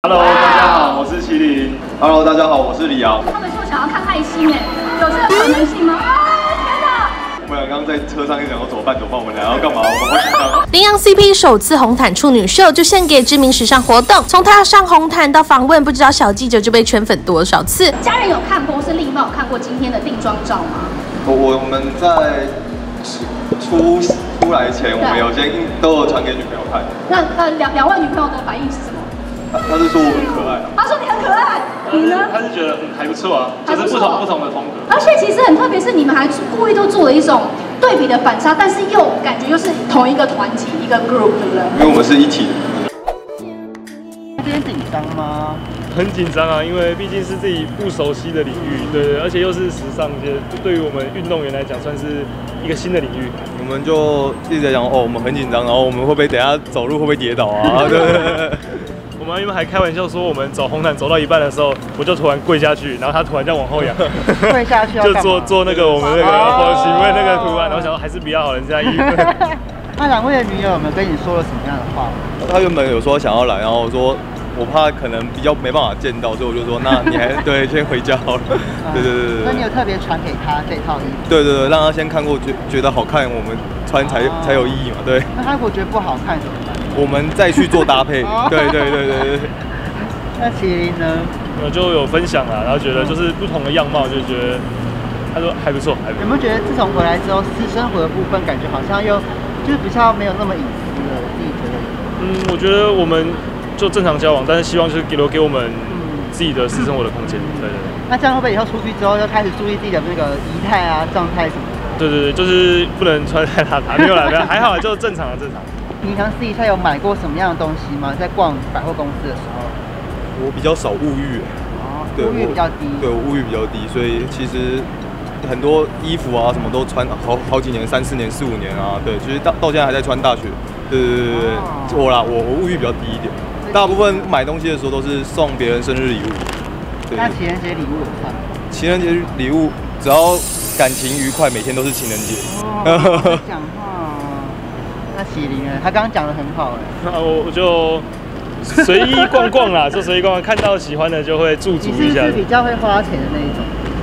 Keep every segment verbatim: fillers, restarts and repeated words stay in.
Hello， 大家好，我是麒麟。 Hello， 大家好，我是李瑶。 他们说想要看爱心，哎，有这个可能性吗？啊，天哪！ 我们俩刚刚在车上一直讲说怎么办怎么办，我们俩要干嘛？我们不紧张。 羚羊 C P 首次红毯处女秀就献给知名时尚活动，从她上红毯到访问，不知道小记者就被圈粉多少次。 家人有看过，是另外有看过今天的定妆照吗？ 我我们在出出来前，我们有先都有传给女朋友看。 那呃两两位女朋友的反应是什么？ 他他是说我很可爱。 他说你很可爱，你呢？ 他是觉得嗯还不错啊，就是不同不同的风格。 而且其实很特别，是你们还故意都做了一种对比的反差，但是又感觉又是同一个团体一个 group， 对不对？ 因为我们是一体的。 今天紧张吗？ 很紧张啊，因为毕竟是自己不熟悉的领域，对对，而且又是时尚界，对于我们运动员来讲，算是一个新的领域。 我们就一直在讲哦，我们很紧张，然后我们会不会等一下走路会不会跌倒啊？对对对。 我们因为还开玩笑说，我们走红毯走到一半的时候，我就突然跪下去，然后他突然这样往后仰， 跪下去就做做那个我们那个行为那个图案，然后想说还是比较好，人家衣服。 那两位的女友有没有跟你说了什么样的话？ 他原本有说想要来，然后我说我怕可能比较没办法见到，所以我就说那你还对先回家好了。对对对对。 那你有特别传给他这套衣服？ 对对对，让他先看过，觉觉得好看，我们穿才才有意义嘛。对。 那他如果觉得不好看怎么办？ 我们再去做搭配。对对对对对。 那麒麟呢？ 我就有分享啦，然后觉得就是不同的样貌，就觉得他说还不错，还不错。 有没有觉得自从回来之后，私生活的部分感觉好像又就是比较没有那么隐私了？自己觉得？ 嗯，我觉得我们就正常交往，但是希望就是给留给我们自己的私生活的空间。对对对。 那这样会不会以后出去之后要开始注意自己的那个仪态啊、状态什么的？ 对对对，就是不能穿太邋遢，没有啦，没有，还好，就正常的正常。 平常私底下有买过什么样的东西吗？在逛百货公司的时候？ 我比较少物欲。 哦，物欲比较低。 对，我物欲比较低，所以其实很多衣服啊什么都穿好好几年，三四年、四五年啊。对，其实到到现在还在穿大学。对对对对对，哦、我啦，我我物欲比较低一点。大部分买东西的时候都是送别人生日礼物。 对。那情人节礼物有算吗？ 情人节礼物只要感情愉快，每天都是情人节。 哦，讲话。那麒麟呢？他刚刚讲的很好哎。 那我我就随意逛逛啦，就随意逛逛，看到喜欢的就会驻足一下。 你是不是比较会花钱的那一种？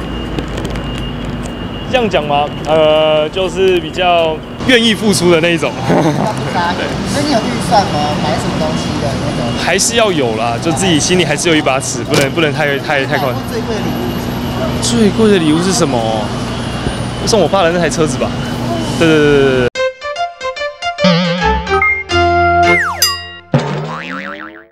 这样讲吗？呃，就是比较愿意付出的那一种。 那不搭对。那你有预算吗？买什么东西的那种？ 还是要有啦，就自己心里还是有一把尺，不能不能太太太宽。 最贵的礼物是什么？ 最贵的礼物是什么？送我爸的那台车子吧。对对对对对。